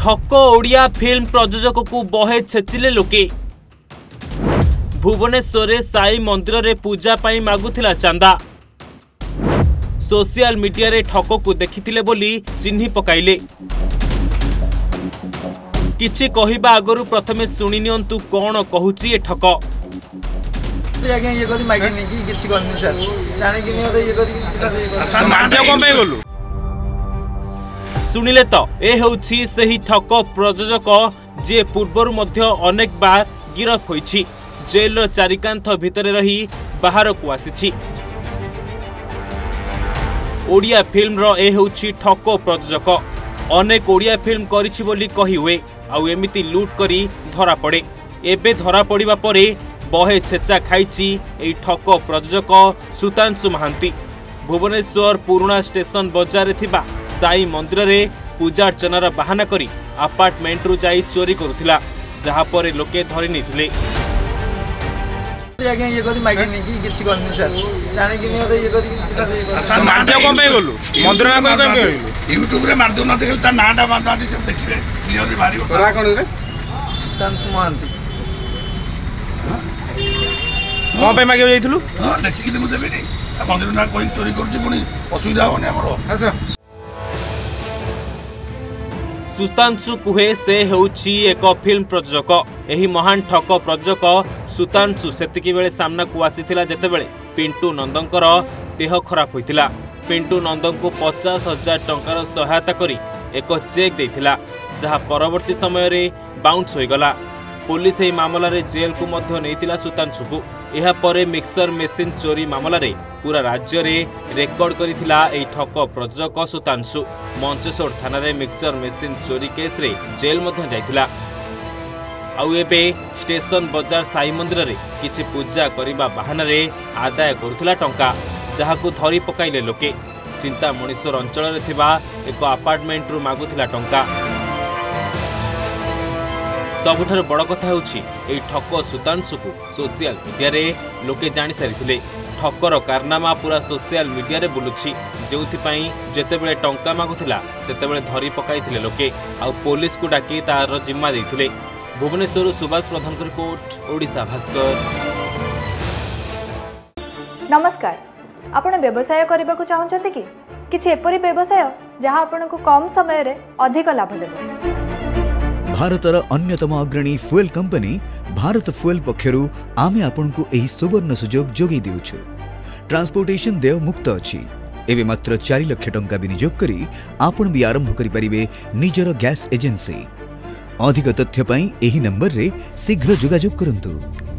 ठक ओडिया फिल्म प्रयोजक को बहे छेचिले लोके। भुवनेश्वर साई मंदिर रे पूजा पाई मागुथिला चांदा। सोशल मीडिया रे ठक को देखिथिले बोली चिन्ही पकाइले। किछि कहिबा आगरु प्रथमे सुनि नियंतु कोन कहूची ए ठक। ये कदी माइक नहीं कि किछि करनी सर जाने कि नहीं ये कदी सर मानते को पे बोलू सुनिले तो ए होछि सही ठक प्रयोजक जे पूर्वरु मध्य अनेक बार गिरफ होइछि। जेल चारिकांथ भितरे रही बाहर को आसीछि। ओडिया फिल्म रो ए होछि ठक प्रयोजक। अनेक ओडिया फिल्म करिछि बोली कहि हुए आउ एमिति लूट करी धरा पड़े। एबे धरा पड़िबा परे बहे छेचा खाइछि एई ठक प्रयोजक सुतांशु महांती। भुवनेश्वर पुराना स्टेशन बाजार थिबा साई मंदिर रे पूजा अर्चनार बाहाना करी अपार्टमेंट रु जाई चोरी करुथिला, जहा परे लोके धरि निथिले। ये कदी माइक नहीं कि किछि करनी सर जाने कि नहीं ये कदी सर मानते को पे बोलू मंदिर में कोई पे यूट्यूब रे मार दो ना देखो ता नाटा मार दादी सब देखिबे क्लियर बारी करा कोन रे सुतांशु महांती को पे मागे जाइथलु हां देखि कि देबे नहीं मंदिर ना कोई चोरी करछि कोनी असुविधा होने हमरो। अच्छा सुतांशु कुहे से हेउछि एक फिल्म प्रयोजक। एही महान ठक प्रयोजक सुतांशु सेतिकी बेले सामना को आसीथिला जेतेबेले पिंटू नंदंकर देह खराब होइतिला। पिंटू नंदन को 50,000 टंकार सहायता करी एक चेक देइथिला, जहा परवर्ती समय रे बाउंस होइगला। पुलिस एही मामला रे जेल को मध्य नेइतिला सुतांशु को। एहा परे मिक्सर मेसिन चोरी मामला रे पूरा राज्य रे रेकर्ड करिथिला एही ठक प्रयोजक सुतांशु। मंचेश्वर थाना रे मिक्सर मेसिन चोरी केस रे जेल मध्य जाइथिला। आउ एबे स्टेशन बाजार साई मंदिर रे किछि पूजा करिबा बहाना रे आदाय करुथिला टंका, जहाकु धरी पकाइले लोके। चिंता मणिश्वर अंचल रे थिबा एक अपार्टमेंट रु मागुथिला टंका। सबुठार बड़ कथा होछि एई ठक सुतांशु को सोशल मीडिया रे लोके जानि सारिथिले। ठकर कारनामा पूरा सोशल मीडिया रे बुलुछि, जेउथि पई जेतेबेले टंका मागुथिला सेतेबेले धरी पकाइथिले लोके आ पुलिस को डाकी तार जिम्मा देइथिले। भुवनेश्वर सुभाष प्रधान को रिपोर्ट, ओडिशा भास्कर। नमस्कार, आपण व्यवसाय करबा को चाहउछथि कि किछि एपरि व्यवसाय जहां आपनको कम समय रे अधिक लाभ देबो। भारतर अन्यतम अग्रणी फ्यूएल कंपनी भारत फ्यूएल पक्षरु आमे आपनको एही सुवर्ण सुजोग जोगी देउछु। ट्रांसपोर्टेशन देय मुक्त अछि। एबे मात्र 4 लाख टंका विनियोग करी आपण भी आरंभ करि परिबे निजर गैस एजेंसी। अधिक तथ्य पई एही नंबर रे शीघ्र जोगाजोग करंतु।